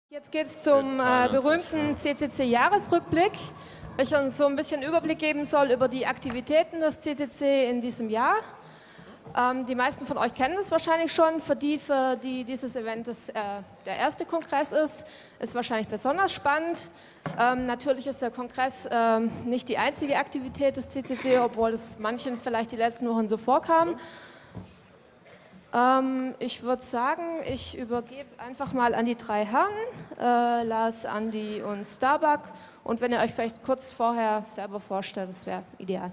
Jetzt geht es zum berühmten CCC-Jahresrückblick, welcher uns so ein bisschen Überblick geben soll über die Aktivitäten des CCC in diesem Jahr. Die meisten von euch kennen das wahrscheinlich schon. Für die dieses Event der erste Kongress ist wahrscheinlich besonders spannend. Natürlich ist der Kongress nicht die einzige Aktivität des CCC, obwohl es manchen vielleicht die letzten Wochen so vorkam. Ich würde sagen, ich übergebe einfach mal an die drei Herren, Lars, Andi und Starbuck. Und wenn ihr euch vielleicht kurz vorher selber vorstellt, das wäre ideal.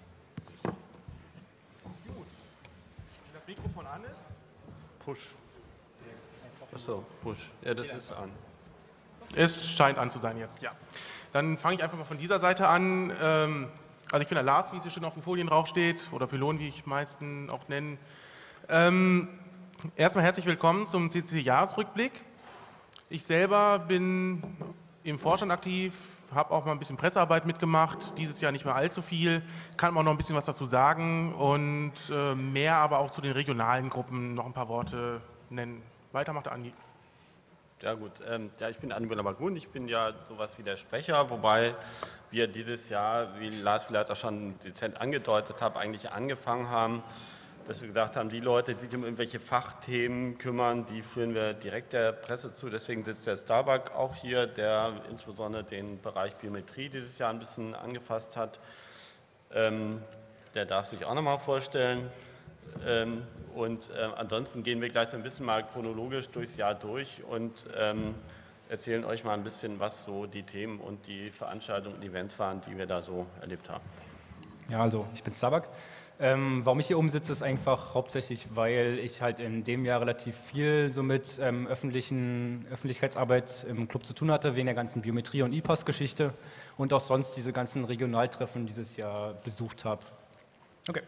Wenn das Mikrofon an ist? Push. Achso, Push. Ja, das ist an. Es scheint an zu sein jetzt, ja. Dann fange ich einfach mal von dieser Seite an. Also ich bin der Lars, wie es hier schon auf den Folien draufsteht, oder Pylon, wie ich meisten auch nenne. Erstmal herzlich willkommen zum CCC-Jahresrückblick. Ich selber bin im Vorstand aktiv, habe auch mal ein bisschen Pressearbeit mitgemacht, dieses Jahr nicht mehr allzu viel, kann auch noch ein bisschen was dazu sagen und mehr aber auch zu den regionalen Gruppen noch ein paar Worte nennen. Weiter macht der Andi. Ja gut, ja, ich bin Andi Müller-Magun, ich bin ja sowas wie der Sprecher, wobei wir dieses Jahr, wie Lars vielleicht auch schon dezent angedeutet hat, eigentlich angefangen haben, dass wir gesagt haben, die Leute, die sich um irgendwelche Fachthemen kümmern, die führen wir direkt der Presse zu. Deswegen sitzt der Starbuck auch hier, der insbesondere den Bereich Biometrie dieses Jahr ein bisschen angefasst hat. Der darf sich auch nochmal vorstellen. Ansonsten gehen wir gleich so ein bisschen mal chronologisch durchs Jahr durch und erzählen euch mal ein bisschen, was so die Themen und die Veranstaltungen und Events waren, die wir da so erlebt haben. Ja, also ich bin Starbuck. Warum ich hier oben sitze, ist einfach hauptsächlich, weil ich halt in dem Jahr relativ viel so mit Öffentlichkeitsarbeit im Club zu tun hatte, wegen der ganzen Biometrie- und E-Pass-Geschichte und auch sonst diese ganzen Regionaltreffen dieses Jahr besucht habe. Okay.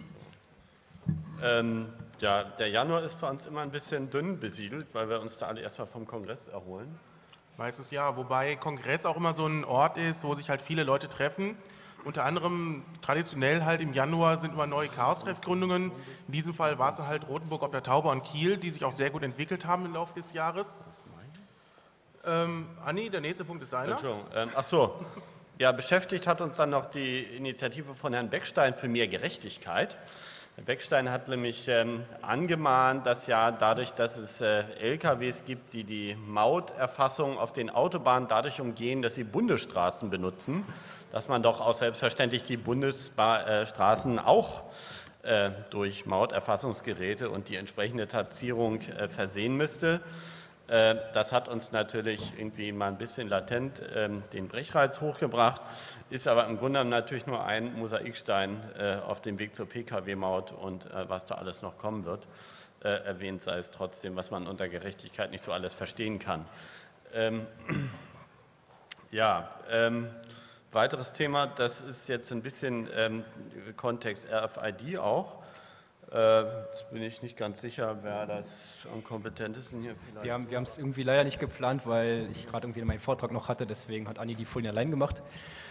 Ja, der Januar ist bei uns immer ein bisschen dünn besiedelt, weil wir uns da alle erstmal vom Kongress erholen. Weißes Jahr, wobei Kongress auch immer so ein Ort ist, wo sich halt viele Leute treffen. Unter anderem traditionell halt im Januar sind immer neue Chaos-Treff-Gründungen. In diesem Fall war es halt Rothenburg ob der Tauber und Kiel, die sich auch sehr gut entwickelt haben im Laufe des Jahres. Anni, der nächste Punkt ist deiner. Entschuldigung, ach so. Ja, beschäftigt hat uns dann noch die Initiative von Herrn Beckstein für mehr Gerechtigkeit. Herr Beckstein hat nämlich angemahnt, dass ja dadurch, dass es LKWs gibt, die die Mauterfassung auf den Autobahnen dadurch umgehen, dass sie Bundesstraßen benutzen, dass man doch auch selbstverständlich die Bundesstraßen auch durch Mauterfassungsgeräte und die entsprechende Taxierung versehen müsste. Das hat uns natürlich irgendwie mal ein bisschen latent den Brechreiz hochgebracht, ist aber im Grunde natürlich nur ein Mosaikstein auf dem Weg zur Pkw-Maut und was da alles noch kommen wird. Erwähnt sei es trotzdem, was man unter Gerechtigkeit nicht so alles verstehen kann. Weiteres Thema, das ist jetzt ein bisschen Kontext RFID auch. Jetzt bin ich nicht ganz sicher, wer das am kompetentesten hier vielleicht... Wir haben es irgendwie leider nicht geplant, weil ich gerade irgendwie meinen Vortrag noch hatte, deswegen hat Andi die Folien allein gemacht.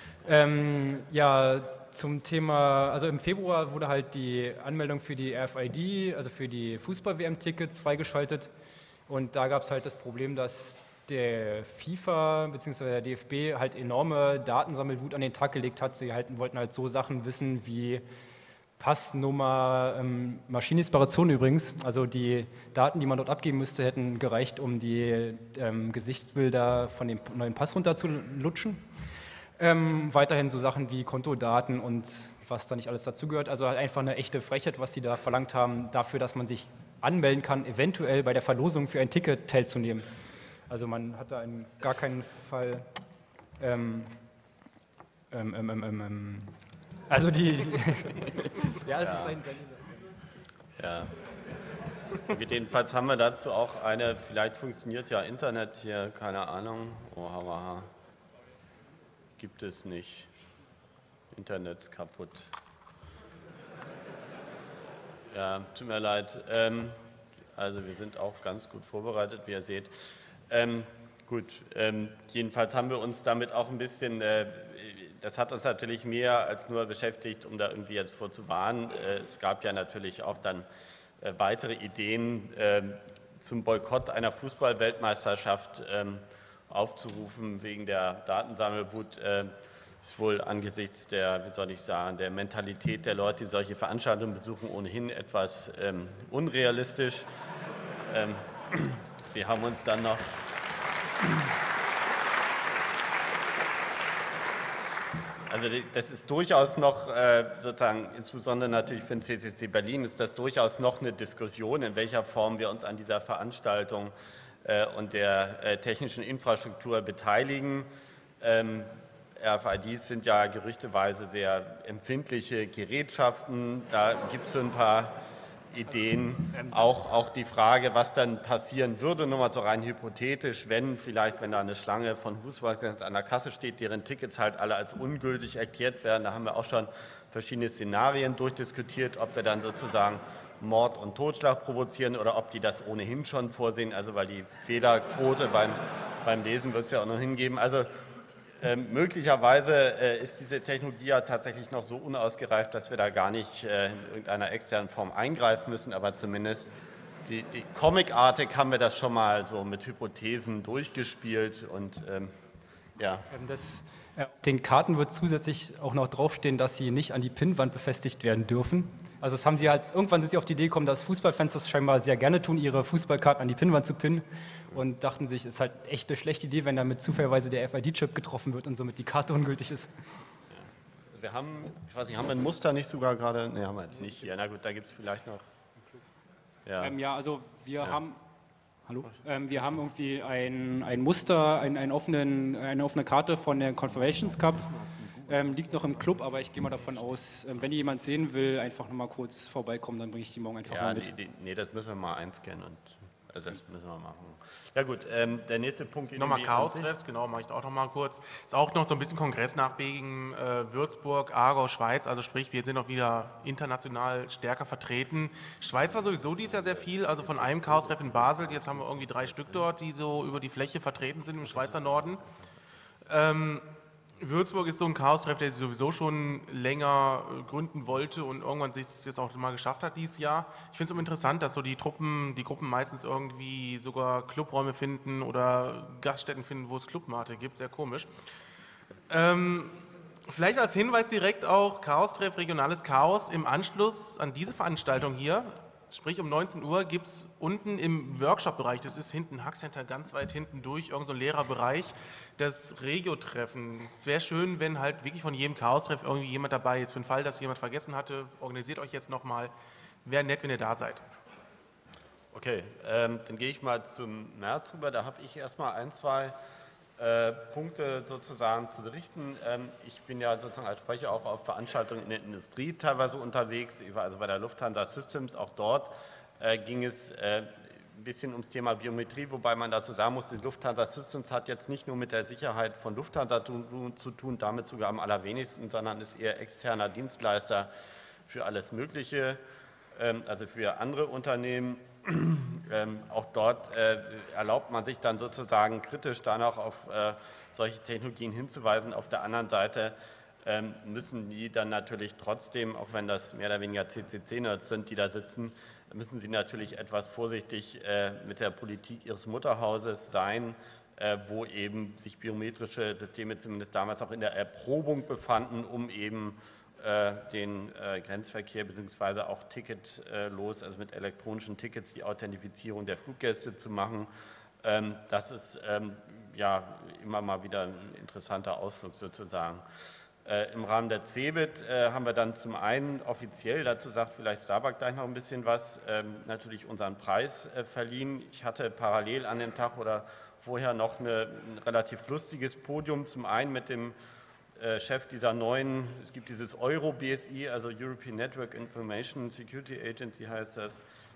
Ja, zum Thema, also im Februar wurde halt die Anmeldung für die RFID, also für die Fußball-WM-Tickets freigeschaltet und da gab es halt das Problem, dass der FIFA bzw. der DFB halt enorme Datensammelwut an den Tag gelegt hat. Sie wollten halt so Sachen wissen wie Passnummer, maschinlesbare Zone übrigens, also die Daten, die man dort abgeben müsste, hätten gereicht, um die Gesichtsbilder von dem neuen Pass runterzulutschen. Weiterhin so Sachen wie Kontodaten und was da nicht alles dazugehört. Also halt einfach eine echte Frechheit, was die da verlangt haben, dafür, dass man sich anmelden kann, eventuell bei der Verlosung für ein Ticket teilzunehmen. Also man hat da in gar keinen Fall also die ja, es ist ein Ja. Jedenfalls haben wir dazu auch eine, vielleicht funktioniert ja Internet hier, keine Ahnung. Oha. Gibt es nicht. Internet ist kaputt. Ja, tut mir leid. Also wir sind auch ganz gut vorbereitet, wie ihr seht. Jedenfalls haben wir uns damit auch ein bisschen, das hat uns natürlich mehr als nur beschäftigt, um da irgendwie jetzt vorzuwarnen. Es gab ja natürlich auch dann weitere Ideen, zum Boykott einer Fußball-Weltmeisterschaft aufzurufen wegen der Datensammelwut, ist wohl angesichts der, wie soll ich sagen, der Mentalität der Leute, die solche Veranstaltungen besuchen, ohnehin etwas unrealistisch. Wir haben uns dann noch... Also das ist durchaus noch, sozusagen, insbesondere natürlich für den CCC Berlin, ist das durchaus noch eine Diskussion, in welcher Form wir uns an dieser Veranstaltung und der technischen Infrastruktur beteiligen. RFIDs sind ja gerüchteweise sehr empfindliche Gerätschaften, da gibt es so ein paar Ideen, auch die Frage, was dann passieren würde, nur mal so rein hypothetisch, wenn da eine Schlange von Fußballfans an der Kasse steht, deren Tickets halt alle als ungültig erklärt werden. Da haben wir auch schon verschiedene Szenarien durchdiskutiert, ob wir dann sozusagen Mord und Totschlag provozieren oder ob die das ohnehin schon vorsehen, also weil die Fehlerquote beim Lesen wird es ja auch noch hingeben. Also möglicherweise ist diese Technologie ja tatsächlich noch so unausgereift, dass wir da gar nicht in irgendeiner externen Form eingreifen müssen, aber zumindest die comicartig haben wir das schon mal so mit Hypothesen durchgespielt und ja. Den Karten wird zusätzlich auch noch draufstehen, dass sie nicht an die Pinnwand befestigt werden dürfen. Also das haben sie halt, irgendwann sind sie auf die Idee gekommen, dass Fußballfans das scheinbar sehr gerne tun, ihre Fußballkarten an die Pinnwand zu pinnen und dachten sich, es ist halt echt eine schlechte Idee, wenn damit zufälligerweise der FID-Chip getroffen wird und somit die Karte ungültig ist. Ja. Wir haben, ich weiß nicht, haben wir ein Muster nicht sogar gerade? Ne, haben wir jetzt nicht hier. Na gut, da gibt es vielleicht noch. Ja, also wir haben... Hallo? Wir haben irgendwie ein Muster, eine offene Karte von der Confederations Cup. Liegt noch im Club, aber ich gehe mal davon aus, wenn jemand sehen will, einfach noch mal kurz vorbeikommen, dann bringe ich die morgen einfach mal mit. Nee, das müssen wir mal einscannen und also das müssen wir machen. Ja gut, der nächste Punkt. Nochmal Chaos-Treffs, genau, mache ich auch noch mal kurz. Ist auch noch so ein bisschen Kongress nachwegen, Würzburg, Aargau, Schweiz, also sprich, wir sind auch wieder international stärker vertreten. Schweiz war sowieso dieses Jahr sehr viel, also von einem Chaos-Treff in Basel, jetzt haben wir irgendwie 3 Stück dort, die so über die Fläche vertreten sind im Schweizer Norden. Würzburg ist so ein Chaos-Treff, der sich sowieso schon länger gründen wollte und irgendwann sich das jetzt auch mal geschafft hat dieses Jahr. Ich finde es immer interessant, dass so die Gruppen meistens irgendwie sogar Clubräume finden oder Gaststätten finden, wo es Clubmate gibt. Sehr komisch. Vielleicht als Hinweis direkt auch Chaos-Treff, regionales Chaos im Anschluss an diese Veranstaltung hier. Sprich, um 19 Uhr gibt es unten im Workshop-Bereich, das ist hinten, Hackcenter, ganz weit hinten durch, irgend so ein leerer Bereich, das Regio-Treffen. Es wäre schön, wenn halt wirklich von jedem Chaos-Treff irgendwie jemand dabei ist. Für den Fall, dass jemand vergessen hatte, organisiert euch jetzt nochmal. Wäre nett, wenn ihr da seid. Okay, dann gehe ich mal zum März rüber. Da habe ich erstmal 1, 2 Punkte sozusagen zu berichten. Ich bin ja sozusagen als Sprecher auch auf Veranstaltungen in der Industrie teilweise unterwegs. Ich war also bei der Lufthansa Systems, auch dort ging es ein bisschen ums Thema Biometrie, wobei man dazu sagen muss, die Lufthansa Systems hat jetzt nicht nur mit der Sicherheit von Lufthansa zu tun, damit sogar am allerwenigsten, sondern ist eher externer Dienstleister für alles Mögliche, also für andere Unternehmen. Auch dort erlaubt man sich dann sozusagen kritisch dann auch auf solche Technologien hinzuweisen. Auf der anderen Seite müssen die dann natürlich trotzdem, auch wenn das mehr oder weniger CCC-Nerds sind, die da sitzen, müssen sie natürlich etwas vorsichtig mit der Politik ihres Mutterhauses sein, wo eben sich biometrische Systeme zumindest damals auch in der Erprobung befanden, um eben den Grenzverkehr bzw. auch ticketlos, also mit elektronischen Tickets, die Authentifizierung der Fluggäste zu machen. Das ist ja immer mal wieder ein interessanter Ausflug sozusagen. Im Rahmen der CeBIT haben wir dann zum einen offiziell, dazu sagt vielleicht Starbuck gleich noch ein bisschen was, natürlich unseren Preis verliehen. Ich hatte parallel an dem Tag oder vorher noch ein relativ lustiges Podium, zum einen mit dem Chef dieser neuen, es gibt dieses Euro-BSI, also European Network Information Security Agency heißt das,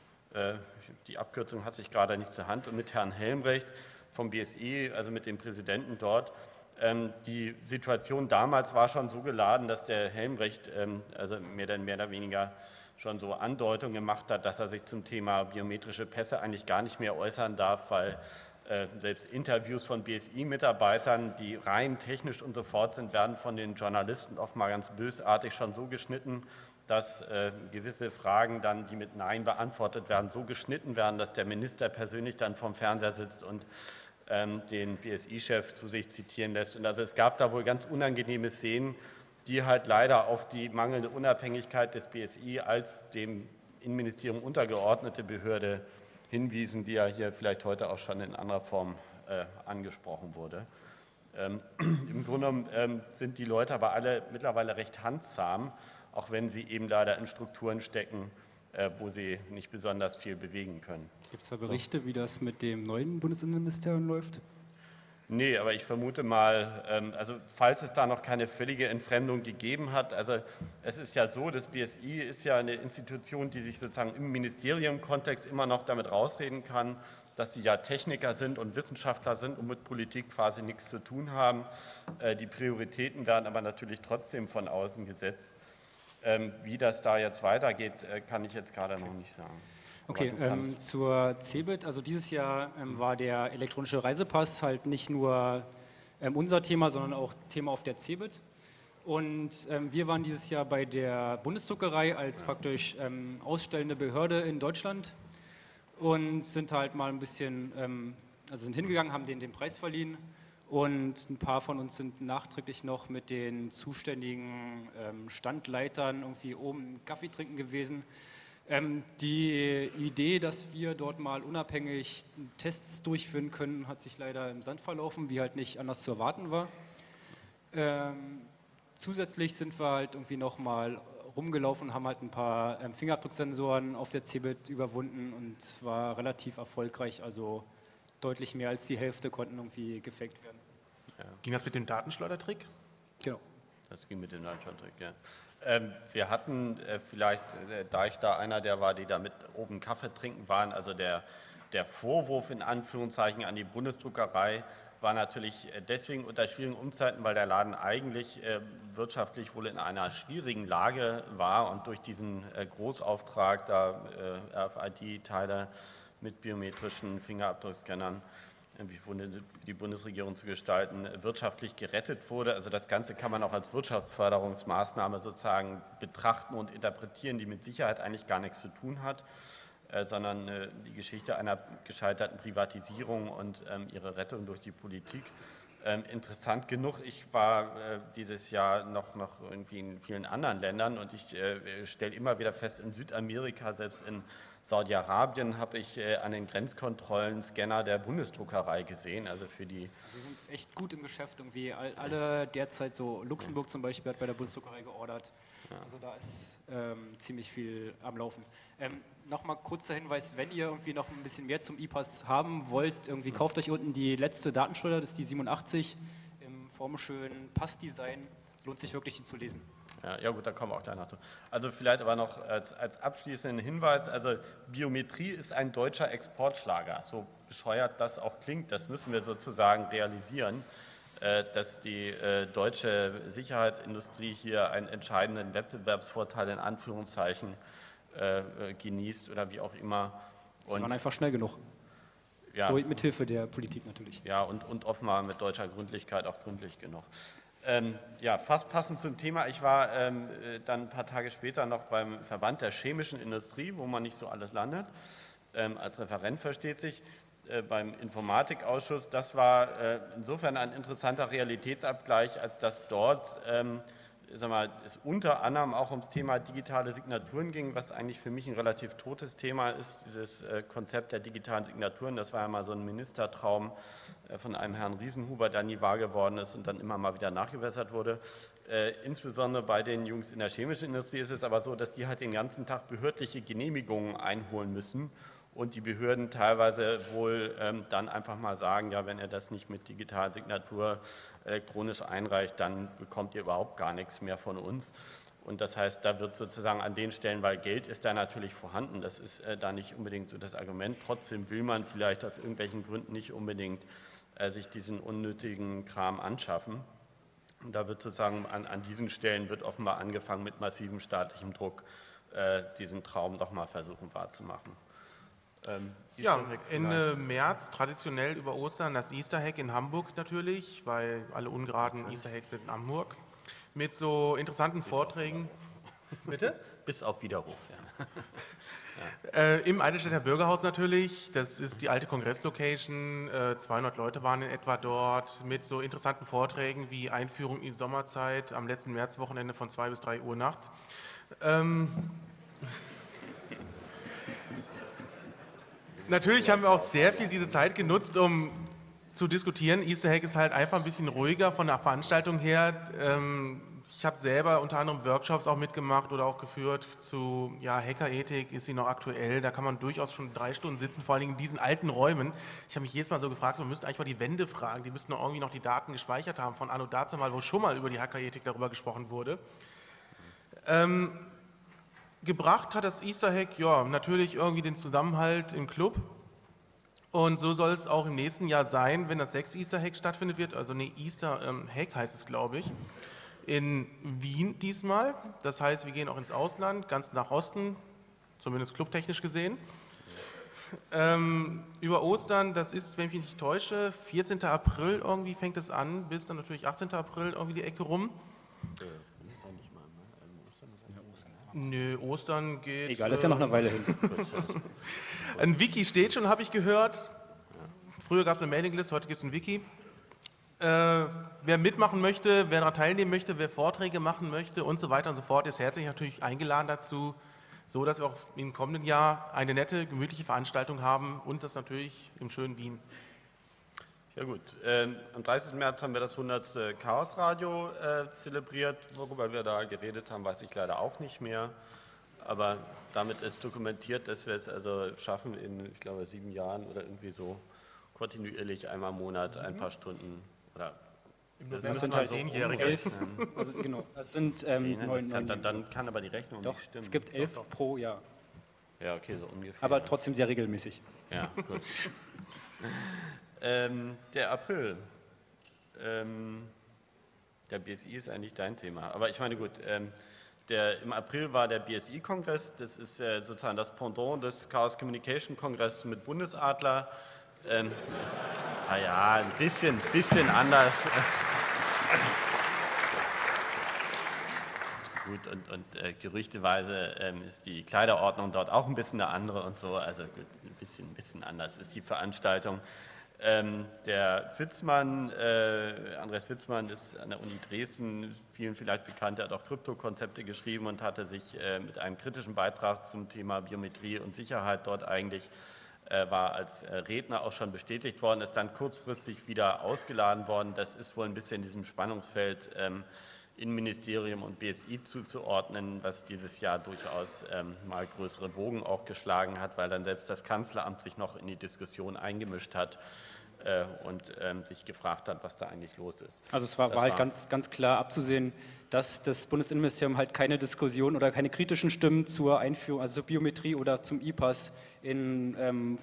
die Abkürzung hatte ich gerade nicht zur Hand, und mit Herrn Helmrecht vom BSI, also mit dem Präsidenten dort. Die Situation damals war schon so geladen, dass der Helmrecht also mehr oder weniger schon so Andeutungen gemacht hat, dass er sich zum Thema biometrische Pässe eigentlich gar nicht mehr äußern darf, weil selbst Interviews von BSI-Mitarbeitern, die rein technisch und so fort sind, werden von den Journalisten oft mal ganz bösartig schon so geschnitten, dass gewisse Fragen dann, die mit Nein beantwortet werden, so geschnitten werden, dass der Minister persönlich dann vorm Fernseher sitzt und den BSI-Chef zu sich zitieren lässt. Und also es gab da wohl ganz unangenehme Szenen, die halt leider auf die mangelnde Unabhängigkeit des BSI als dem Innenministerium untergeordnete Behörde hinwiesen, die ja hier vielleicht heute auch schon in anderer Form angesprochen wurde. Im Grunde genommen sind die Leute aber alle mittlerweile recht handzahm, auch wenn sie eben leider in Strukturen stecken, wo sie nicht besonders viel bewegen können. Gibt es da Berichte, wie das mit dem neuen Bundesinnenministerium läuft? Nee, aber ich vermute mal, also falls es da noch keine völlige Entfremdung gegeben hat, also es ist ja so, das BSI ist ja eine Institution, die sich sozusagen im Ministerienkontext immer noch damit rausreden kann, dass sie ja Techniker sind und Wissenschaftler sind und mit Politik quasi nichts zu tun haben. Die Prioritäten werden aber natürlich trotzdem von außen gesetzt. Wie das da jetzt weitergeht, kann ich jetzt gerade noch nicht sagen. Okay, zur CeBIT, also dieses Jahr war der elektronische Reisepass halt nicht nur unser Thema, sondern auch Thema auf der CeBIT. Und wir waren dieses Jahr bei der Bundesdruckerei als praktisch ausstellende Behörde in Deutschland und sind halt mal ein bisschen, also sind hingegangen, haben denen den Preis verliehen und ein paar von uns sind nachträglich noch mit den zuständigen Standleitern irgendwie oben einen Kaffee trinken gewesen. Die Idee, dass wir dort mal unabhängig Tests durchführen können, hat sich leider im Sand verlaufen, wie halt nicht anders zu erwarten war. Zusätzlich sind wir halt irgendwie noch mal rumgelaufen, haben halt ein paar Fingerabdrucksensoren auf der CeBIT überwunden und es war relativ erfolgreich, also deutlich mehr als die Hälfte konnten irgendwie gefaked werden. Ja. Ging das mit dem Datenschleudertrick? Genau. Das ging mit dem Datenschleudertrick, ja. Wir hatten vielleicht, da ich da einer der war, die da mit oben Kaffee trinken waren, also der Vorwurf in Anführungszeichen an die Bundesdruckerei war natürlich deswegen unter schwierigen Umzeiten, weil der Laden eigentlich wirtschaftlich wohl in einer schwierigen Lage war und durch diesen Großauftrag, da RFID-Teile mit biometrischen Fingerabdruckscannern wie die Bundesregierung zu gestalten, wirtschaftlich gerettet wurde. Also das Ganze kann man auch als Wirtschaftsförderungsmaßnahme sozusagen betrachten und interpretieren, die mit Sicherheit eigentlich gar nichts zu tun hat, sondern die Geschichte einer gescheiterten Privatisierung und ihre Rettung durch die Politik. Interessant genug, ich war dieses Jahr noch irgendwie in vielen anderen Ländern und ich stelle immer wieder fest, in Südamerika, selbst in Saudi-Arabien habe ich an den Grenzkontrollen Scanner der Bundesdruckerei gesehen, also für die... Wir sind echt gut im Geschäft irgendwie, alle derzeit so, Luxemburg zum Beispiel hat bei der Bundesdruckerei geordert, also da ist ziemlich viel am Laufen. Nochmal kurz der Hinweis, wenn ihr irgendwie noch ein bisschen mehr zum E-Pass haben wollt, irgendwie kauft euch unten die letzte Datenschleuder, das ist die 87, im formschönen Passdesign, lohnt sich wirklich, die zu lesen. Ja gut, da kommen wir auch gleich noch zu. Also vielleicht aber noch als abschließenden Hinweis, also Biometrie ist ein deutscher Exportschlager, so bescheuert das auch klingt, das müssen wir sozusagen realisieren, dass die deutsche Sicherheitsindustrie hier einen entscheidenden Wettbewerbsvorteil in Anführungszeichen genießt oder wie auch immer. Sie waren einfach schnell genug. Ja, mithilfe der Politik natürlich. Ja, und offenbar mit deutscher Gründlichkeit auch gründlich genug. Ja, fast passend zum Thema. Ich war dann ein paar Tage später noch beim Verband der chemischen Industrie, wo man nicht so alles landet, als Referent versteht sich, beim Informatikausschuss. Das war insofern ein interessanter Realitätsabgleich, als dass dort es unter anderem auch ums Thema digitale Signaturen ging, was eigentlich für mich ein relativ totes Thema ist, dieses Konzept der digitalen Signaturen. Das war ja mal so ein Ministertraum von einem Herrn Riesenhuber, der nie wahr geworden ist und dann immer mal wieder nachgebessert wurde. Insbesondere bei den Jungs in der chemischen Industrie ist es aber so, dass die halt den ganzen Tag behördliche Genehmigungen einholen müssen und die Behörden teilweise wohl dann einfach mal sagen, ja, wenn ihr das nicht mit digitaler Signatur elektronisch einreicht, dann bekommt ihr überhaupt gar nichts mehr von uns. Und das heißt, da wird sozusagen an den Stellen, weil Geld ist da natürlich vorhanden, das ist da nicht unbedingt so das Argument. Trotzdem will man vielleicht aus irgendwelchen Gründen nicht unbedingt sich diesen unnötigen Kram anschaffen. Und da wird sozusagen an diesen Stellen wird offenbar angefangen mit massivem staatlichem Druck, diesen Traum doch mal versuchen wahrzumachen. Ja, Ende März, traditionell über Ostern, das Easter Hack in Hamburg natürlich, weil alle ungeraden Easter Hacks sind in Hamburg, mit so interessanten Vorträgen. Bitte? Bis auf Widerruf, ja. Im Eidelstädter Bürgerhaus natürlich, das ist die alte Kongresslocation, 200 Leute waren in etwa dort, mit so interessanten Vorträgen wie Einführung in die Sommerzeit am letzten Märzwochenende von 2 bis 3 Uhr nachts. Natürlich haben wir auch sehr viel diese Zeit genutzt, um zu diskutieren. Easter Hack ist halt einfach ein bisschen ruhiger von der Veranstaltung her. Ich habe selber unter anderem Workshops auch mitgemacht oder auch geführt zu Hackerethik, ist sie noch aktuell, da kann man durchaus schon 3 Stunden sitzen, vor allem in diesen alten Räumen. Ich habe mich jedes Mal so gefragt, wir müssten eigentlich mal die Wände fragen, die müssten irgendwie noch die Daten gespeichert haben von anno dazumal, wo schon mal über die Hackerethik darüber gesprochen wurde. Gebracht hat das Easter Hack, natürlich irgendwie den Zusammenhalt im Club. Und so soll es auch im nächsten Jahr sein, wenn das 6. Easter Hack stattfindet wird, also Easter Hack heißt es, glaube ich. In Wien diesmal, das heißt, wir gehen auch ins Ausland, ganz nach Osten, zumindest clubtechnisch gesehen. Über Ostern, das ist, wenn ich mich nicht täusche, 14. April irgendwie fängt es an, bis dann natürlich 18. April irgendwie die Ecke rum. Nö, Ostern geht... Egal, das ist ja noch eine Weile hin. Ein Wiki steht schon, habe ich gehört. Früher gab es eine Mailinglist, heute gibt es ein Wiki. Wer mitmachen möchte, wer daran teilnehmen möchte, wer Vorträge machen möchte und so weiter und so fort, ist herzlich natürlich eingeladen dazu, so dass wir auch im kommenden Jahr eine nette, gemütliche Veranstaltung haben und das natürlich im schönen Wien. Ja gut, am 30. März haben wir das 100. Chaosradio zelebriert. Worüber wir da geredet haben, weiß ich leider auch nicht mehr. Aber damit ist dokumentiert, dass wir es also schaffen, in, ich glaube, 7 Jahren oder irgendwie so kontinuierlich einmal im Monat ein paar Stunden oder Das sind halt 10-Jährige. Also, genau, das sind 9. Dann kann aber die Rechnung Doch, nicht stimmen. es gibt 11 pro Jahr. Ja, okay, so ungefähr. Aber trotzdem sehr regelmäßig. Ja, gut. Der April. Der BSI ist eigentlich dein Thema. Aber ich meine, gut, im April war der BSI-Kongress. Das ist sozusagen das Pendant des Chaos Communication Kongress mit Bundesadler. Naja, ein bisschen anders. Gut, und gerüchteweise ist die Kleiderordnung dort auch ein bisschen eine andere und so. Also ein bisschen anders ist die Veranstaltung. Der Fitzmann, Andreas Fitzmann, ist an der Uni Dresden, vielen vielleicht bekannt, er hat auch Kryptokonzepte geschrieben und hatte sich mit einem kritischen Beitrag zum Thema Biometrie und Sicherheit dort eigentlich, war als Redner auch schon bestätigt worden, ist dann kurzfristig wieder ausgeladen worden. Das ist wohl ein bisschen diesem Spannungsfeld Innenministerium und BSI zuzuordnen, was dieses Jahr durchaus mal größere Wogen auch geschlagen hat, weil dann selbst das Kanzleramt sich noch in die Diskussion eingemischt hat und sich gefragt hat, was da eigentlich los ist. Also es war halt ganz klar abzusehen, dass das Bundesinnenministerium halt keine Diskussion oder keine kritischen Stimmen zur Einführung, also zur Biometrie oder zum E-Pass in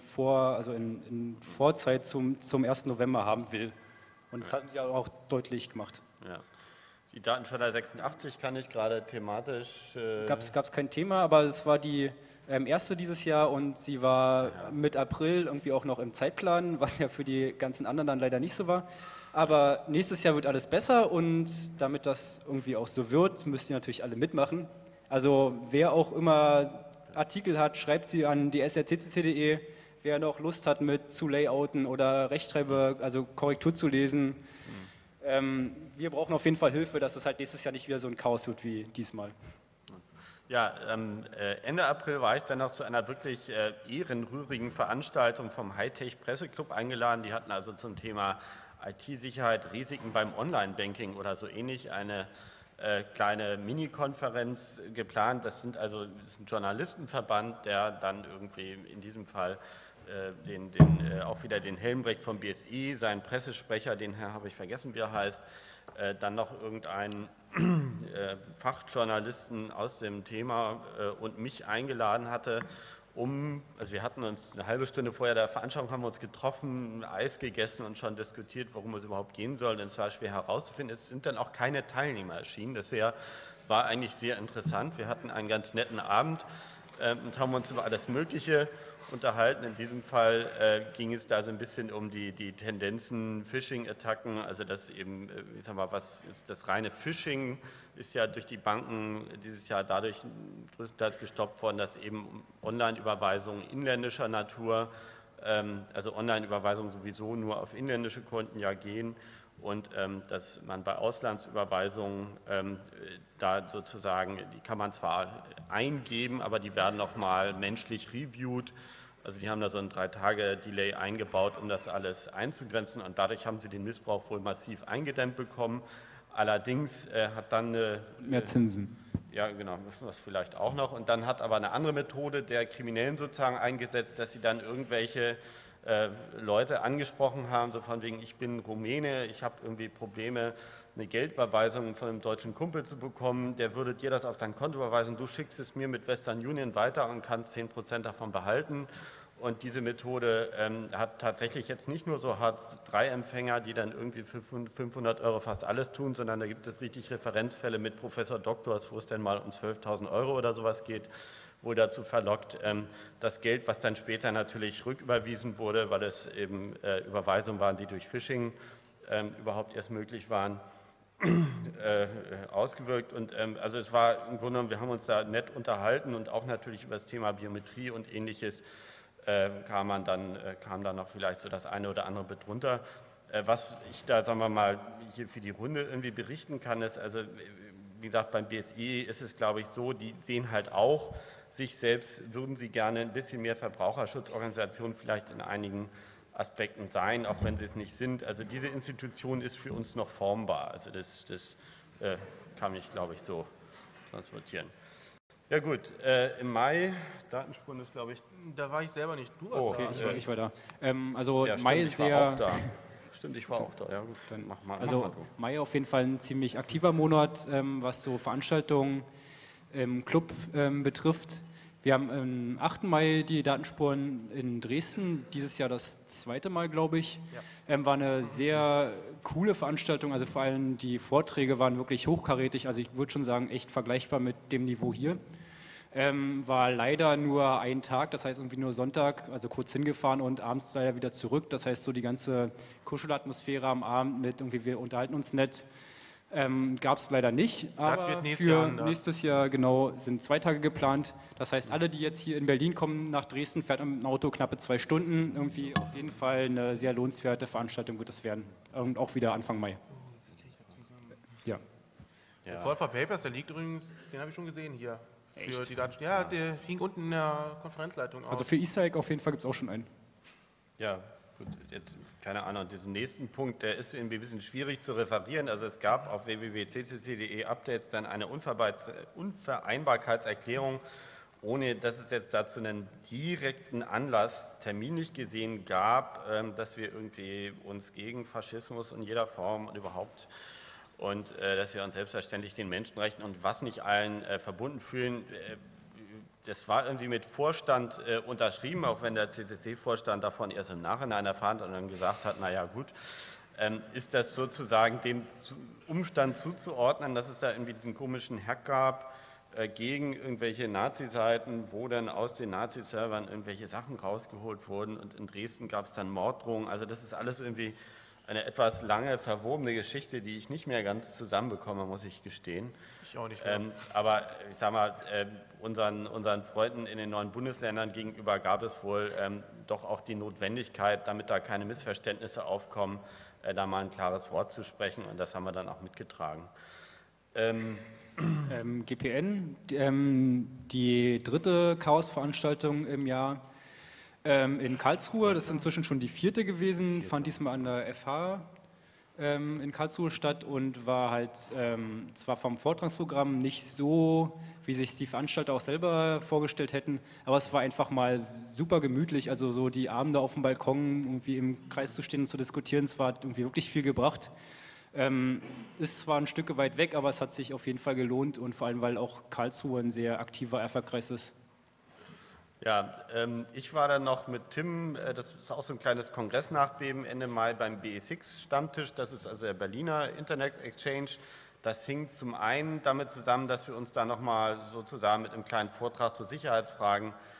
Vorzeit zum 1. November haben will. Und das hatten sie auch deutlich gemacht. Ja. Die Datenschalter 86 kann ich gerade thematisch... Gab's kein Thema, aber es war die erste dieses Jahr und sie war mit April irgendwie auch noch im Zeitplan, was ja für die ganzen anderen dann leider nicht so war. Aber nächstes Jahr wird alles besser und damit das irgendwie auch so wird, müsst ihr natürlich alle mitmachen. Also wer auch immer Artikel hat, schreibt sie an die srccc.de. Wer noch Lust hat mit zu layouten oder Rechtschreibe, also Korrektur zu lesen, wir brauchen auf jeden Fall Hilfe, dass es halt nächstes Jahr nicht wieder so ein Chaos wird wie diesmal. Ja, Ende April war ich dann noch zu einer wirklich ehrenrührigen Veranstaltung vom Hightech Presseclub eingeladen. Die hatten also zum Thema IT-Sicherheit, Risiken beim Online-Banking oder so ähnlich eine kleine Mini-Konferenz geplant. Das ist ein Journalistenverband, der dann irgendwie in diesem Fall auch wieder den Helmbrecht vom BSI, seinen Pressesprecher, den Herr habe ich vergessen, wie er heißt, dann noch irgendeinen Fachjournalisten aus dem Thema und mich eingeladen hatte, also wir hatten uns eine halbe Stunde vorher der Veranstaltung, haben wir uns getroffen, Eis gegessen und schon diskutiert, worum es überhaupt gehen soll, denn es war schwer herauszufinden. Es sind dann auch keine Teilnehmer erschienen, das war eigentlich sehr interessant. Wir hatten einen ganz netten Abend und haben uns über alles Mögliche unterhalten. In diesem Fall ging es da so ein bisschen um die Tendenzen, Phishing-Attacken, also das eben, ich sag mal, was ist das reine Phishing, ist ja durch die Banken dieses Jahr dadurch größtenteils gestoppt worden, dass eben Online-Überweisungen inländischer Natur, also Online-Überweisungen sowieso nur auf inländische Konten ja gehen und dass man bei Auslandsüberweisungen da sozusagen, die kann man zwar eingeben, aber die werden nochmal menschlich reviewed. Also die haben da so ein 3-Tage-Delay eingebaut, um das alles einzugrenzen und dadurch haben sie den Missbrauch wohl massiv eingedämmt bekommen. Allerdings hat dann mehr Zinsen. Ja, genau, das vielleicht auch noch. Und dann hat aber eine andere Methode der Kriminellen sozusagen eingesetzt, dass sie dann irgendwelche Leute angesprochen haben, so von wegen, ich bin Rumäne, ich habe irgendwie Probleme, eine Geldüberweisung von einem deutschen Kumpel zu bekommen, der würde dir das auf dein Konto überweisen, du schickst es mir mit Western Union weiter und kannst 10% davon behalten. Und diese Methode hat tatsächlich jetzt nicht nur so Hartz-III-Empfänger, die dann irgendwie für 500 € fast alles tun, sondern da gibt es richtig Referenzfälle mit Professor Doktors, wo es dann mal um 12.000 € oder sowas geht, wohl dazu verlockt, das Geld, was dann später natürlich rücküberwiesen wurde, weil es eben Überweisungen waren, die durch Phishing überhaupt erst möglich waren, ausgewirkt. Und also es war im Grunde genommen, wir haben uns da nett unterhalten und auch natürlich über das Thema Biometrie und Ähnliches kam dann noch vielleicht so das eine oder andere mit drunter. Was ich da, sagen wir mal, hier für die Runde irgendwie berichten kann, ist, also wie gesagt, beim BSI ist es, glaube ich, so, die sehen halt auch sich selbst, würden sie gerne ein bisschen mehr Verbraucherschutzorganisationen vielleicht in einigen Aspekten sein, auch wenn sie es nicht sind. Also diese Institution ist für uns noch formbar. Also das kann ich, glaube ich, so transportieren. Ja gut, im Mai, Datenspuren ist, glaube ich... Da war ich selber nicht. Du warst okay, da. ich war da. Also ja, Mai stimmt, sehr... war auch da. Stimmt, ich war auch da. Ja, gut, dann mach mal. Also Mai auf jeden Fall ein ziemlich aktiver Monat, was so Veranstaltungen im Club betrifft. Wir haben am 8. Mai die Datenspuren in Dresden, dieses Jahr das 2. Mal, glaube ich. Ja. War eine sehr coole Veranstaltung, also vor allem die Vorträge waren wirklich hochkarätig, also ich würde schon sagen, echt vergleichbar mit dem Niveau hier. War leider nur ein Tag, das heißt irgendwie nur Sonntag, also kurz hingefahren und abends leider wieder zurück. Das heißt, so die ganze Kuschelatmosphäre am Abend mit irgendwie, wir unterhalten uns nett, gab es leider nicht. Aber für nächstes Jahr genau sind 2 Tage geplant. Das heißt, alle, die jetzt hier in Berlin kommen, nach Dresden, fährt im Auto knappe 2 Stunden. Irgendwie auf jeden Fall eine sehr lohnenswerte Veranstaltung wird es werden. Und auch wieder Anfang Mai. Ja. Der Call for Papers, der liegt übrigens, den habe ich schon gesehen hier. Für die Daten. Ja, der hing unten in der Konferenzleitung auf. Also für ESAIC auf jeden Fall gibt es auch schon einen. Ja, gut, jetzt keine Ahnung, diesen nächsten Punkt, der ist irgendwie ein bisschen schwierig zu referieren. Also es gab auf www.ccc.de Updates dann eine Unvereinbarkeitserklärung, ohne dass es jetzt dazu einen direkten Anlass terminlich gesehen gab, dass wir irgendwie uns gegen Faschismus in jeder Form und überhaupt und dass wir uns selbstverständlich den Menschenrechten und was nicht allen verbunden fühlen. Das war irgendwie mit Vorstand unterschrieben, auch wenn der CCC-Vorstand davon erst im Nachhinein erfahren hat und dann gesagt hat, naja gut, ist das sozusagen dem Umstand zuzuordnen, dass es da irgendwie diesen komischen Hack gab gegen irgendwelche Nazi-Seiten, wo dann aus den Nazi-Servern irgendwelche Sachen rausgeholt wurden und in Dresden gab es dann Morddrohungen. Also das ist alles irgendwie eine etwas lange verwobene Geschichte, die ich nicht mehr ganz zusammenbekomme, muss ich gestehen. Ich auch nicht mehr. Aber ich sage mal, unseren Freunden in den neuen Bundesländern gegenüber gab es wohl doch auch die Notwendigkeit, damit da keine Missverständnisse aufkommen, da mal ein klares Wort zu sprechen und das haben wir dann auch mitgetragen. GPN, die 3. Chaos-Veranstaltung im Jahr in Karlsruhe, das ist inzwischen schon die 4. gewesen, fand diesmal an der FH in Karlsruhe statt und war halt zwar vom Vortragsprogramm nicht so, wie sich die Veranstalter auch selber vorgestellt hätten, aber es war einfach mal super gemütlich, also so die Abende auf dem Balkon, irgendwie im Kreis zu stehen und zu diskutieren, es hat irgendwie wirklich viel gebracht. Ist zwar ein Stück weit weg, aber es hat sich auf jeden Fall gelohnt und vor allem, weil auch Karlsruhe ein sehr aktiver Erfolgkreis ist. Ja, ich war dann noch mit Tim, das ist auch so ein kleines Kongressnachbeben Ende Mai beim BE6-Stammtisch, das ist also der Berliner Internet Exchange. Das hing zum einen damit zusammen, dass wir uns da nochmal sozusagen mit einem kleinen Vortrag zu Sicherheitsfragen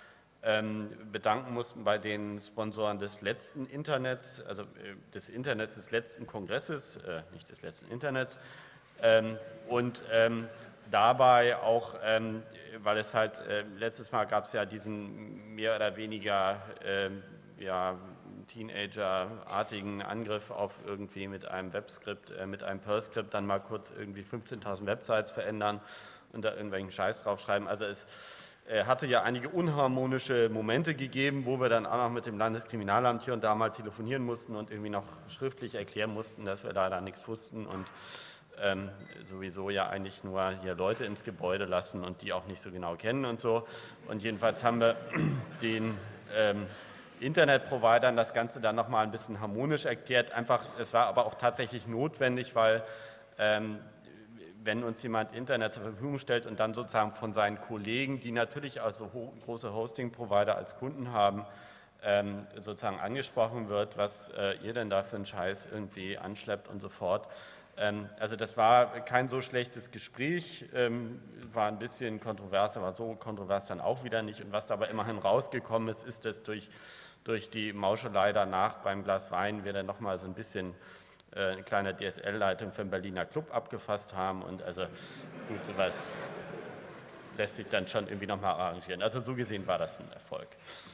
bedanken mussten bei den Sponsoren des letzten Internets, also des Internets des letzten Kongresses, nicht des letzten Internets, und dabei auch, weil es halt, letztes Mal gab es ja diesen mehr oder weniger ja, Teenager-artigen Angriff auf irgendwie mit einem Webskript, mit einem Perl-Skript dann mal kurz irgendwie 15.000 Websites verändern und da irgendwelchen Scheiß draufschreiben. Also es hatte ja einige unharmonische Momente gegeben, wo wir dann auch noch mit dem Landeskriminalamt hier und da mal telefonieren mussten und irgendwie noch schriftlich erklären mussten, dass wir da nichts wussten und sowieso ja eigentlich nur hier Leute ins Gebäude lassen und die auch nicht so genau kennen und so. Und jedenfalls haben wir den Internetprovidern das Ganze dann nochmal ein bisschen harmonisch erklärt. Einfach, es war aber auch tatsächlich notwendig, weil wenn uns jemand Internet zur Verfügung stellt und dann sozusagen von seinen Kollegen, die natürlich also große Hosting-Provider als Kunden haben, sozusagen angesprochen wird, was ihr denn da für einen Scheiß irgendwie anschleppt und so fort. Also das war kein so schlechtes Gespräch, war ein bisschen kontrovers, aber so kontrovers dann auch wieder nicht. Und was dabei immerhin rausgekommen ist, ist, dass durch die Mauschelei danach beim Glas Wein wir dann nochmal so ein bisschen eine kleine DSL-Leitung für den Berliner Club abgefasst haben und also gut, sowas lässt sich dann schon irgendwie nochmal arrangieren. Also so gesehen war das ein Erfolg.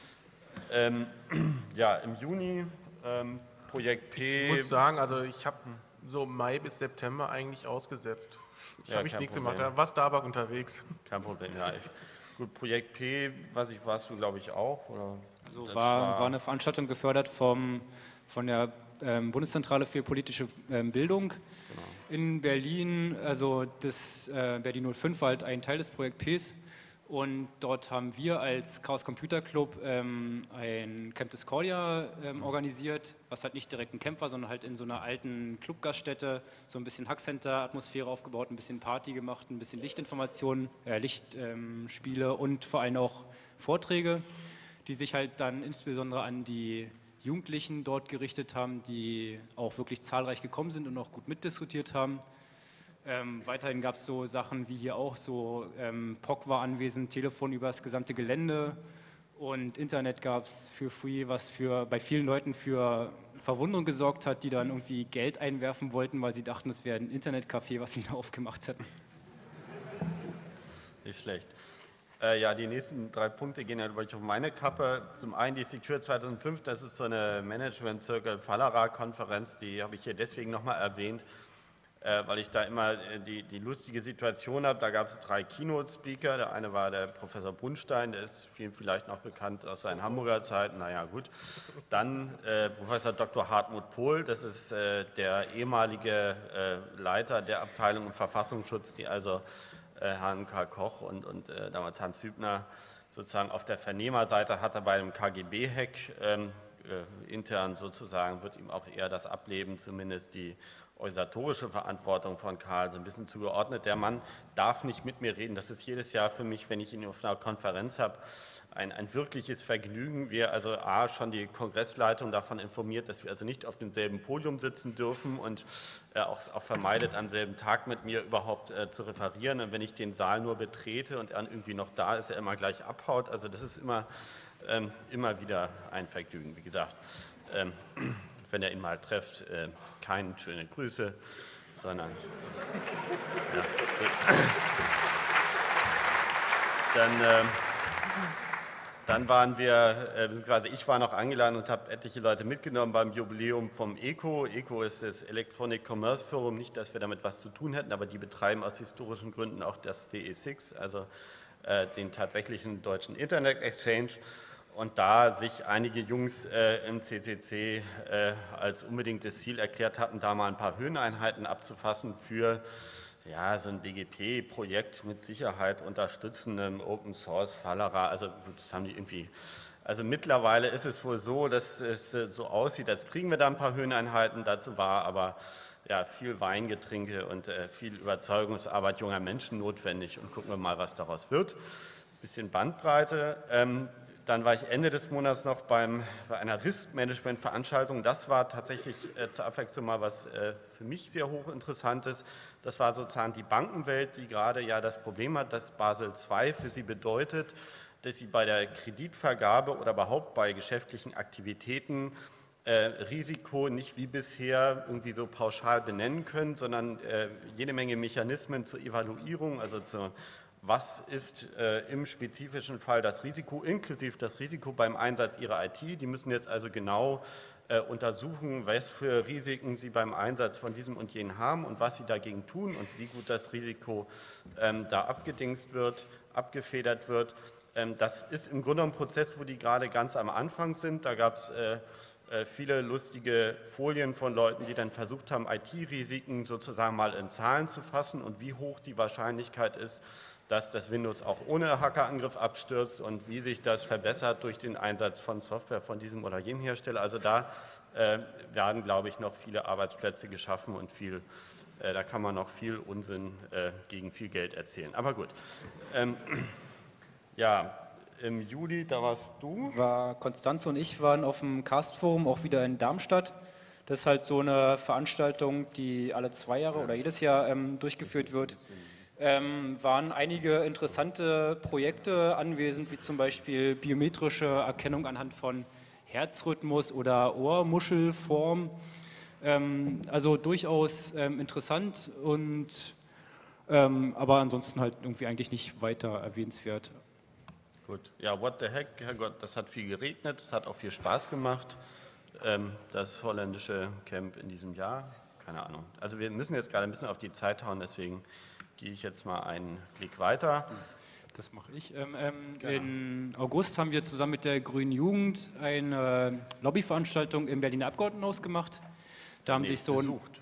Ja, im Juni Projekt P. Ich muss sagen, also ich habe so Mai bis September eigentlich ausgesetzt. Ich habe nichts gemacht, da warst du aber unterwegs. Kein Problem, ja. Gut, Projekt P, weiß ich, warst du glaube ich auch? Oder? Also war eine Veranstaltung gefördert von der Bundeszentrale für politische Bildung in Berlin. Also das Berlin 05 war halt ein Teil des Projekt Ps und dort haben wir als Chaos Computer Club ein Camp Discordia organisiert, was halt nicht direkt ein Camp war, sondern halt in so einer alten Clubgaststätte so ein bisschen Hackcenter-Atmosphäre aufgebaut, ein bisschen Party gemacht, ein bisschen Lichtinformationen, Lichtspiele und vor allem auch Vorträge, die sich halt dann insbesondere an die Jugendlichen dort gerichtet haben, die auch wirklich zahlreich gekommen sind und auch gut mitdiskutiert haben. Weiterhin gab es so Sachen wie hier auch so, POC war anwesend, Telefon über das gesamte Gelände und Internet gab es für free, was bei vielen Leuten für Verwunderung gesorgt hat, die dann irgendwie Geld einwerfen wollten, weil sie dachten, es wäre ein Internetcafé, was sie da aufgemacht hätten. Nicht schlecht. Ja, die nächsten 3 Punkte gehen ja auf meine Kappe. Zum einen die Secure 2005, das ist so eine Management Circle Fallera-Konferenz, die habe ich hier deswegen nochmal erwähnt, weil ich da immer die lustige Situation habe. Da gab es 3 Keynote-Speaker. Der eine war der Professor Brunstein, der ist vielen vielleicht noch bekannt aus seinen Hamburger Zeiten, naja gut. Dann Professor Dr. Hartmut Pohl, das ist der ehemalige Leiter der Abteilung im Verfassungsschutz, die also Herrn Karl Koch und damals Hans Hübner sozusagen auf der Vernehmerseite hatte bei dem KGB-Hack. Intern sozusagen wird ihm auch eher das Ableben, zumindest die organisatorische Verantwortung von Karl so ein bisschen zugeordnet. Der Mann darf nicht mit mir reden. Das ist jedes Jahr für mich, wenn ich ihn auf einer Konferenz habe, ein wirkliches Vergnügen. Wir also schon die Kongressleitung davon informiert, dass wir also nicht auf demselben Podium sitzen dürfen und auch vermeidet, am selben Tag mit mir überhaupt zu referieren. Und wenn ich den Saal nur betrete und er irgendwie noch da ist, er immer gleich abhaut. Also das ist immer wieder ein Vergnügen, wie gesagt. Wenn ihr ihn mal trefft, keine schöne Grüße, sondern ja, dann waren wir, beziehungsweise ich war noch eingeladen und habe etliche Leute mitgenommen beim Jubiläum vom ECO. ECO ist das Electronic Commerce Forum, nicht, dass wir damit was zu tun hätten, aber die betreiben aus historischen Gründen auch das DE6, also den tatsächlichen deutschen Internet Exchange. Und da sich einige Jungs im CCC als unbedingtes Ziel erklärt hatten, da mal ein paar Höheneinheiten abzufassen für so ein BGP-Projekt mit Sicherheit unterstützendem Open Source Fallera, also das haben die irgendwie, also mittlerweile ist es wohl so, dass es so aussieht, als kriegen wir da ein paar Höheneinheiten, dazu war aber viel Weingetrinke und viel Überzeugungsarbeit junger Menschen notwendig und gucken wir mal, was daraus wird. Ein bisschen Bandbreite. Dann war ich Ende des Monats noch bei einer Risk-Management-Veranstaltung. Das war tatsächlich zur Abwechslung mal was für mich sehr hochinteressantes. Das war sozusagen die Bankenwelt, die gerade das Problem hat, dass Basel II für sie bedeutet, dass sie bei der Kreditvergabe oder überhaupt bei geschäftlichen Aktivitäten Risiko nicht wie bisher irgendwie so pauschal benennen können, sondern jede Menge Mechanismen zur Evaluierung, also was ist im spezifischen Fall das Risiko, inklusive das Risiko beim Einsatz ihrer IT. Die müssen jetzt also genau untersuchen, was für Risiken sie beim Einsatz von diesem und jenem haben und was sie dagegen tun und wie gut das Risiko da abgedingst wird, abgefedert wird. Das ist im Grunde ein Prozess, wo die gerade ganz am Anfang sind. Da gab es viele lustige Folien von Leuten, die dann versucht haben, IT-Risiken sozusagen mal in Zahlen zu fassen und wie hoch die Wahrscheinlichkeit ist, dass das Windows auch ohne Hackerangriff abstürzt und wie sich das verbessert durch den Einsatz von Software von diesem oder jenem Hersteller. Also da werden, glaube ich, noch viele Arbeitsplätze geschaffen und da kann man noch viel Unsinn gegen viel Geld erzählen. Aber gut. Ja, im Juli, da warst du? Konstanze und ich waren auf dem Cast-Forum, auch wieder in Darmstadt. Das ist halt so eine Veranstaltung, die alle 2 Jahre oder jedes Jahr durchgeführt wird. Waren einige interessante Projekte anwesend, wie zum Beispiel biometrische Erkennung anhand von Herzrhythmus oder Ohrmuschelform. Also durchaus interessant und aber ansonsten halt irgendwie eigentlich nicht weiter erwähnenswert. Gut, ja, what the heck, Herrgott, das hat viel geregnet, es hat auch viel Spaß gemacht, das holländische Camp in diesem Jahr, keine Ahnung. Also wir müssen jetzt gerade ein bisschen auf die Zeit hauen, deswegen gehe ich jetzt mal einen Klick weiter. Das mache ich. Im August haben wir zusammen mit der Grünen Jugend eine Lobbyveranstaltung im Berliner Abgeordnetenhaus gemacht. Da haben sich so besucht.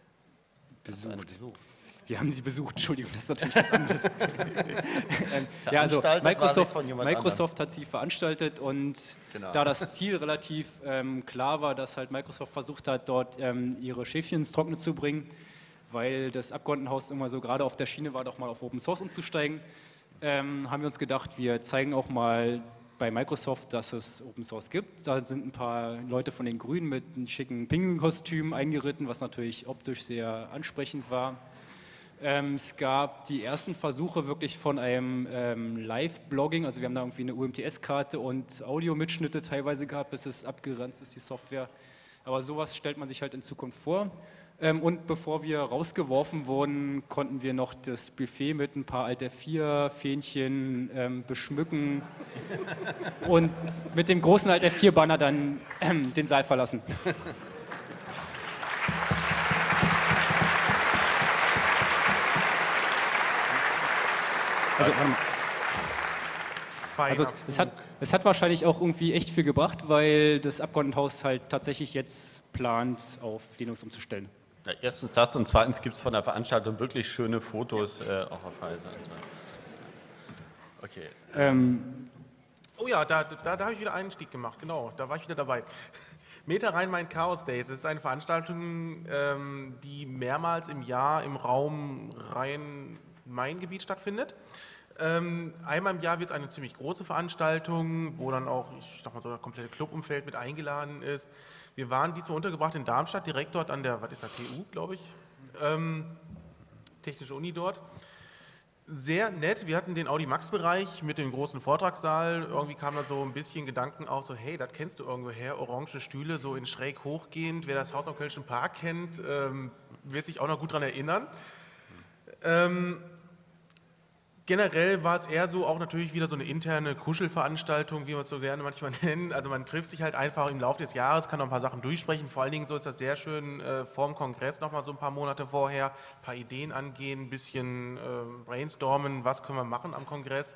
Wir haben sie besucht, Entschuldigung, das ist natürlich was anderes. Ja, also Microsoft hat sie veranstaltet und genau. Da das Ziel relativ klar war, dass halt Microsoft versucht hat, dort ihre Schäfchen ins Trockene zu bringen, weil das Abgeordnetenhaus immer so gerade auf der Schiene war, doch mal auf Open Source umzusteigen, haben wir uns gedacht, wir zeigen auch mal bei Microsoft, dass es Open Source gibt. Da sind ein paar Leute von den Grünen mit einem schicken Pinguin-Kostüm eingeritten, was natürlich optisch sehr ansprechend war. Es gab die ersten Versuche wirklich von einem Live-Blogging, also wir haben da irgendwie eine UMTS-Karte und Audiomitschnitte teilweise gehabt, bis es abgeranzt ist, die Software. Aber sowas stellt man sich halt in Zukunft vor. Und bevor wir rausgeworfen wurden, konnten wir noch das Buffet mit ein paar Alter 4 Fähnchen beschmücken und mit dem großen Alter 4 Banner dann den Saal verlassen. Also es hat wahrscheinlich auch irgendwie echt viel gebracht, weil das Abgeordnetenhaus halt tatsächlich jetzt plant, auf Linux umzustellen. Ja, erstens das und zweitens gibt es von der Veranstaltung wirklich schöne Fotos, auch auf Heise. Okay. Oh ja, da habe ich wieder einen Einstieg gemacht, genau, da war ich wieder dabei. Meta Rhein-Main Chaos Days, das ist eine Veranstaltung, die mehrmals im Jahr im Raum Rhein-Main-Gebiet stattfindet. Einmal im Jahr wird es eine ziemlich große Veranstaltung, wo dann auch, ich sag mal so, das komplette Clubumfeld mit eingeladen ist. Wir waren diesmal untergebracht in Darmstadt, direkt dort an der, was ist das, TU, glaube ich, Technische Uni dort. Sehr nett, wir hatten den Audi-Max-Bereich mit dem großen Vortragssaal, irgendwie kam da so ein bisschen Gedanken auf, so hey, das kennst du irgendwo her, orange Stühle, so in schräg hochgehend, wer das Haus am Kölnischen Park kennt, wird sich auch noch gut daran erinnern. Generell war es eher so auch natürlich wieder so eine interne Kuschelveranstaltung, wie wir es so gerne manchmal nennen. Also man trifft sich halt einfach im Laufe des Jahres, kann noch ein paar Sachen durchsprechen. Vor allen Dingen so ist das sehr schön vor dem Kongress nochmal so ein paar Monate vorher, ein paar Ideen angehen, ein bisschen brainstormen, was können wir machen am Kongress.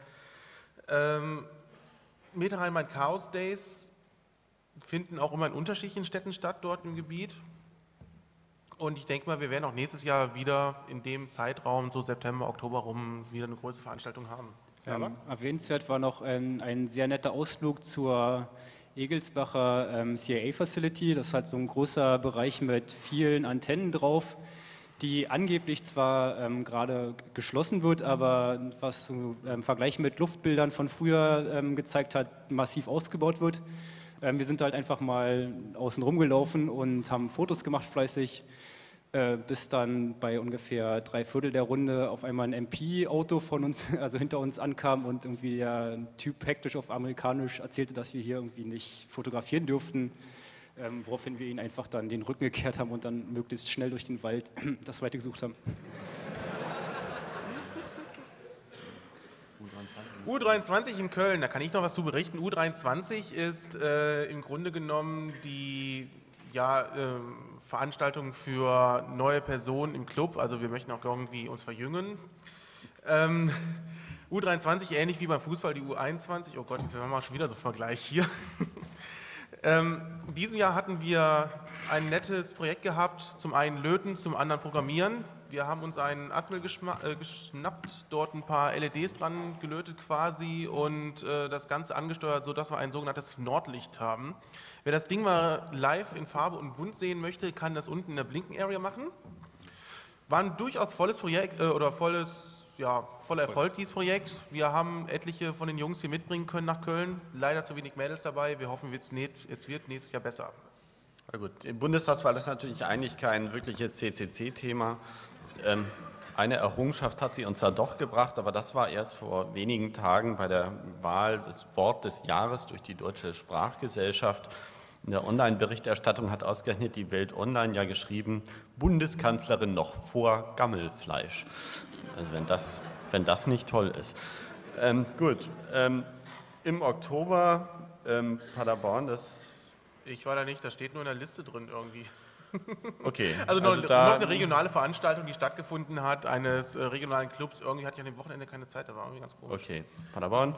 Meta Rhein-Main Chaos Days finden auch immer in unterschiedlichen Städten statt dort im Gebiet. Und ich denke mal, wir werden auch nächstes Jahr wieder in dem Zeitraum, so September, Oktober rum, wieder eine große Veranstaltung haben. Erwähnenswert war noch ein sehr netter Ausflug zur Egelsbacher CIA-Facility. Das ist halt so ein großer Bereich mit vielen Antennen drauf, die angeblich zwar gerade geschlossen wird, aber was so, im Vergleich mit Luftbildern von früher gezeigt hat, massiv ausgebaut wird. Wir sind halt einfach mal außen rumgelaufen und haben Fotos gemacht fleißig. bis dann bei ungefähr 3/4 der Runde auf einmal ein MP-Auto von uns, also hinter uns ankam und irgendwie der Typ hektisch auf Amerikanisch erzählte, dass wir hier irgendwie nicht fotografieren dürften, woraufhin wir ihn einfach dann den Rücken gekehrt haben und dann möglichst schnell durch den Wald das Weite gesucht haben. U23 in Köln, da kann ich noch was zu berichten. U23 ist im Grunde genommen die Veranstaltung für neue Personen im Club, also wir möchten auch irgendwie uns verjüngen. U23 ähnlich wie beim Fußball, die U21, oh Gott, jetzt haben wir schon wieder so einen Vergleich hier. In diesem Jahr hatten wir ein nettes Projekt gehabt, zum einen Löten, zum anderen Programmieren. Wir haben uns einen Atmel geschnappt, dort ein paar LEDs dran gelötet quasi und das Ganze angesteuert, sodass wir ein sogenanntes Nordlicht haben. Wer das Ding mal live in Farbe und bunt sehen möchte, kann das unten in der Blinken-Area machen. War ein durchaus volles Projekt oder voller Erfolg dieses Projekt. Wir haben etliche von den Jungs hier mitbringen können nach Köln. Leider zu wenig Mädels dabei. Wir hoffen, es wird nächstes Jahr besser. Na gut, im Bundestagswahl ist natürlich eigentlich kein wirkliches CCC-Thema. Eine Errungenschaft hat sie uns da doch gebracht, aber das war erst vor wenigen Tagen bei der Wahl des Wort des Jahres durch die Deutsche Sprachgesellschaft. In der Online-Berichterstattung hat ausgerechnet die Welt Online ja geschrieben, Bundeskanzlerin noch vor Gammelfleisch. Also wenn das nicht toll ist. Im Oktober Paderborn, Ich war da nicht, das steht nur in der Liste drin irgendwie. Okay. Also noch eine regionale Veranstaltung, die stattgefunden hat, eines regionalen Clubs. Irgendwie hatte ich an dem Wochenende keine Zeit, da war irgendwie ganz komisch. Okay, Paderborn.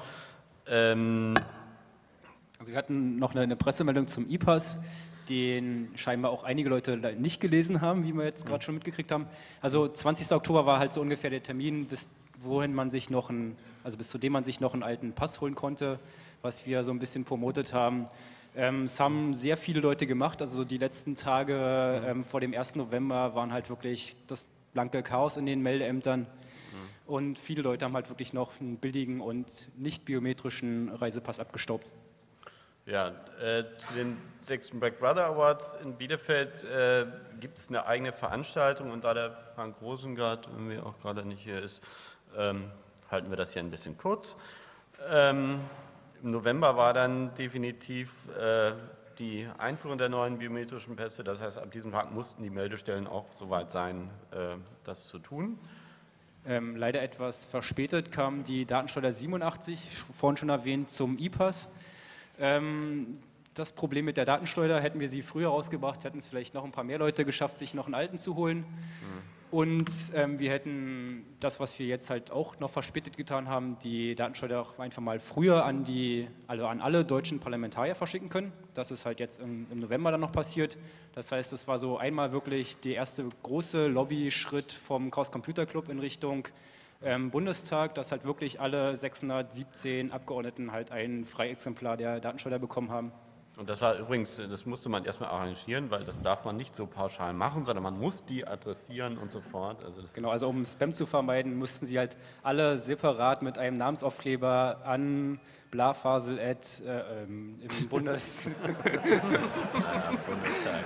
Also wir hatten noch eine Pressemeldung zum IPAS, den scheinbar auch einige Leute nicht gelesen haben, wie wir jetzt gerade schon mitgekriegt haben. Also 20. Oktober war halt so ungefähr der Termin, bis zu dem man sich noch einen alten Pass holen konnte, was wir so ein bisschen promotet haben. Es haben sehr viele Leute gemacht, also die letzten Tage vor dem 1. November waren halt wirklich das blanke Chaos in den Meldeämtern und viele Leute haben halt wirklich noch einen billigen und nicht biometrischen Reisepass abgestaubt. Ja, zu den 6. Black Brother Awards in Bielefeld gibt es eine eigene Veranstaltung und da der Frank Rosengart irgendwie auch gerade nicht hier ist, halten wir das hier ein bisschen kurz. Im November war dann definitiv die Einführung der neuen biometrischen Pässe, das heißt, ab diesem Tag mussten die Meldestellen auch soweit sein, das zu tun. Leider etwas verspätet kam die Datensteuer 87, vorhin schon erwähnt, zum IPAS. Das Problem mit der Datensteuer, hätten wir sie früher rausgebracht, hätten es vielleicht noch ein paar mehr Leute geschafft, sich noch einen alten zu holen. Und wir hätten das, was wir jetzt halt auch noch verspätet getan haben, die Datensteuer auch einfach mal früher an alle deutschen Parlamentarier verschicken können. Das ist halt jetzt im November dann noch passiert. Das heißt, es war so einmal wirklich der erste große Lobby-Schritt vom Chaos Computer Club in Richtung Bundestag, dass halt wirklich alle 617 Abgeordneten halt ein Freiexemplar der Datensteuer bekommen haben. Und das war übrigens, das musste man erstmal arrangieren, weil das darf man nicht so pauschal machen, sondern man muss die adressieren und so fort. Also um Spam zu vermeiden, mussten sie halt alle separat mit einem Namensaufkleber an Blafasel im Bundestag. Bundestag.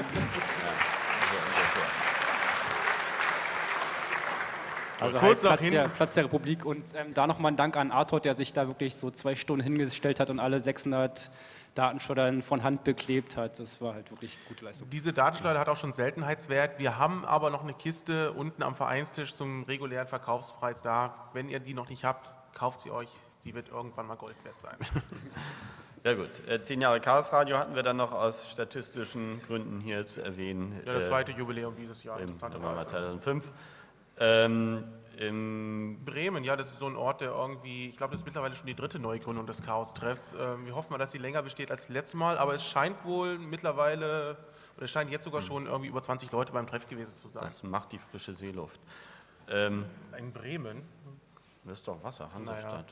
Also kurz halt Platz der Republik und da nochmal ein Dank an Arthur, der sich da wirklich so 2 Stunden hingestellt hat und alle 600 Datenschleudern von Hand beklebt hat. Das war halt wirklich gute Leistung. Diese Datenschleuder hat auch schon Seltenheitswert. Wir haben aber noch eine Kiste unten am Vereinstisch zum regulären Verkaufspreis da. Wenn ihr die noch nicht habt, kauft sie euch. Sie wird irgendwann mal Gold wert sein. Ja gut, 10 Jahre Chaos Radio hatten wir dann noch aus statistischen Gründen hier zu erwähnen. Ja, das 2. Jubiläum dieses Jahr. Im November 2005. In Bremen, ja, das ist so ein Ort, der irgendwie, ich glaube, das ist mittlerweile schon die 3. Neugründung des Chaos-Treffs. Wir hoffen mal, dass sie länger besteht als das letzte Mal, aber es scheint wohl mittlerweile, oder es scheint jetzt sogar schon irgendwie über 20 Leute beim Treff gewesen zu sein. Das macht die frische Seeluft. In Bremen? Das ist doch Wasser, Hansestadt.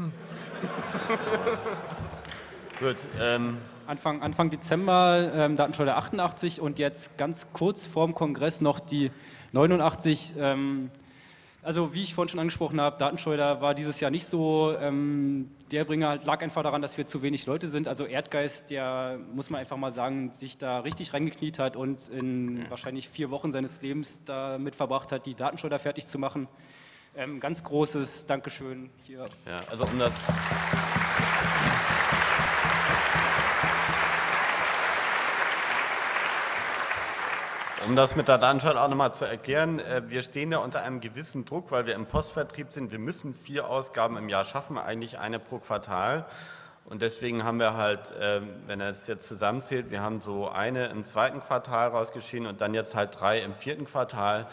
Naja. Gut. Anfang Dezember Datenschleuder 88 und jetzt ganz kurz vorm Kongress noch die 89 Also wie ich vorhin schon angesprochen habe, Datenschleuder war dieses Jahr nicht so der Bringer, lag einfach daran, dass wir zu wenig Leute sind. Also Erdgeist, der, muss man einfach mal sagen, sich da richtig reingekniet hat und in wahrscheinlich 4 Wochen seines Lebens damit verbracht hat, die Datenschleuder fertig zu machen. Ganz großes Dankeschön hier. Ja, also um das Um das mit der Datenschleuder auch nochmal zu erklären, wir stehen ja unter einem gewissen Druck, weil wir im Postvertrieb sind. Wir müssen 4 Ausgaben im Jahr schaffen, eigentlich eine pro Quartal. Und deswegen haben wir halt, wenn er das jetzt zusammenzählt, wir haben so eine im 2. Quartal rausgeschrieben und dann jetzt halt 3 im 4. Quartal.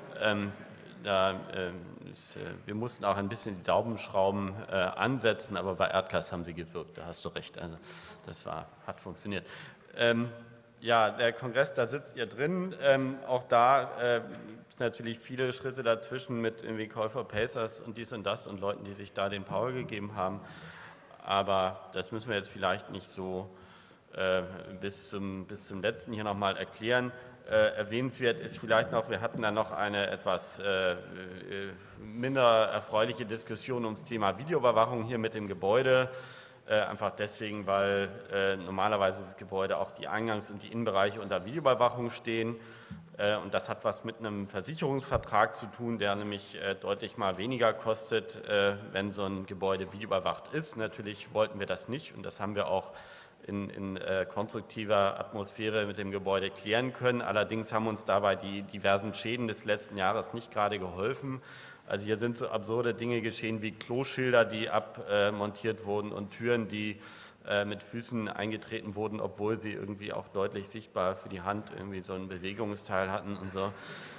Wir mussten auch ein bisschen die Daumenschrauben ansetzen, aber bei Erdgas haben sie gewirkt, da hast du recht. Also das hat funktioniert. Ja, der Kongress, da sitzt ihr drin. Auch da gibt es natürlich viele Schritte dazwischen mit irgendwie Call for Pacers und dies und das und Leuten, die sich da den Power gegeben haben. Aber das müssen wir jetzt vielleicht nicht so bis zum letzten hier nochmal erklären. Erwähnenswert ist vielleicht noch, wir hatten da noch eine etwas minder erfreuliche Diskussion ums Thema Videoüberwachung hier mit dem Gebäude. Einfach deswegen, weil normalerweise das Gebäude auch die Eingangs- und die Innenbereiche unter Videoüberwachung stehen. Und das hat was mit einem Versicherungsvertrag zu tun, der nämlich deutlich mal weniger kostet, wenn so ein Gebäude videoüberwacht ist. Natürlich wollten wir das nicht und das haben wir auch in konstruktiver Atmosphäre mit dem Gebäude klären können. Allerdings haben uns dabei die diversen Schäden des letzten Jahres nicht gerade geholfen. Also hier sind so absurde Dinge geschehen wie Kloschilder, die abmontiert wurden und Türen, die mit Füßen eingetreten wurden, obwohl sie irgendwie auch deutlich sichtbar für die Hand irgendwie so ein Bewegungsteil hatten und so.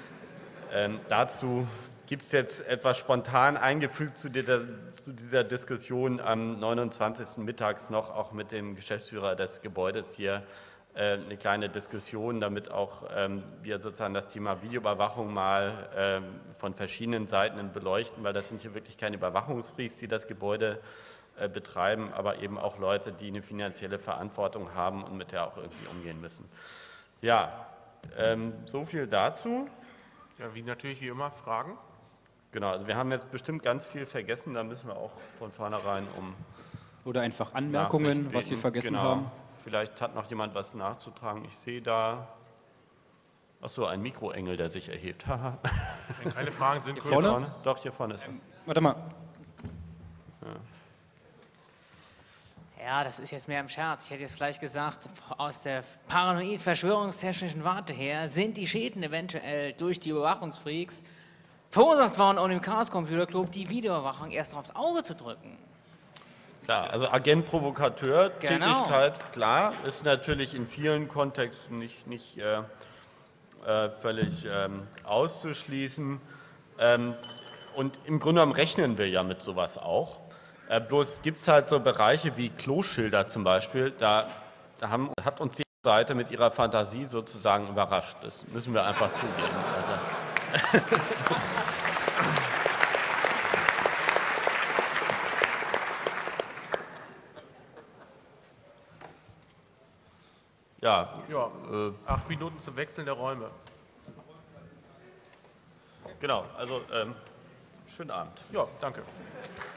Dazu gibt es jetzt etwas spontan eingefügt zu dieser Diskussion am 29. mittags noch, auch mit dem Geschäftsführer des Gebäudes hier, eine kleine Diskussion, damit auch wir sozusagen das Thema Videoüberwachung mal von verschiedenen Seiten beleuchten, weil das sind hier wirklich keine Überwachungsfreaks, die das Gebäude betreiben, aber eben auch Leute, die eine finanzielle Verantwortung haben und mit der auch irgendwie umgehen müssen. Ja, so viel dazu. Ja, wie natürlich wie immer Fragen. Genau, also wir haben jetzt bestimmt ganz viel vergessen, da müssen wir auch von vornherein Oder einfach Anmerkungen, was wir vergessen haben. Vielleicht hat noch jemand was nachzutragen. Ich sehe da, achso, ein Mikroengel, der sich erhebt. Wenn keine Fragen sind, hier vorne? Doch, hier vorne ist. Warte mal. Ja, das ist jetzt mehr im Scherz. Ich hätte jetzt vielleicht gesagt, aus der paranoid-verschwörungstechnischen Warte her sind die Schäden eventuell durch die Überwachungsfreaks verursacht worden, um dem Chaos Computer Club die Videoüberwachung erst aufs Auge zu drücken. Klar, also Agent-Provokateur-Tätigkeit, klar, ist natürlich in vielen Kontexten nicht völlig auszuschließen. Und im Grunde genommen rechnen wir ja mit sowas auch. Bloß gibt es halt so Bereiche wie Kloschilder zum Beispiel, da hat uns die Seite mit ihrer Fantasie sozusagen überrascht. Das müssen wir einfach zugeben. Also ja, 8 Minuten zum Wechseln der Räume. genau, also schönen Abend. Ja, danke.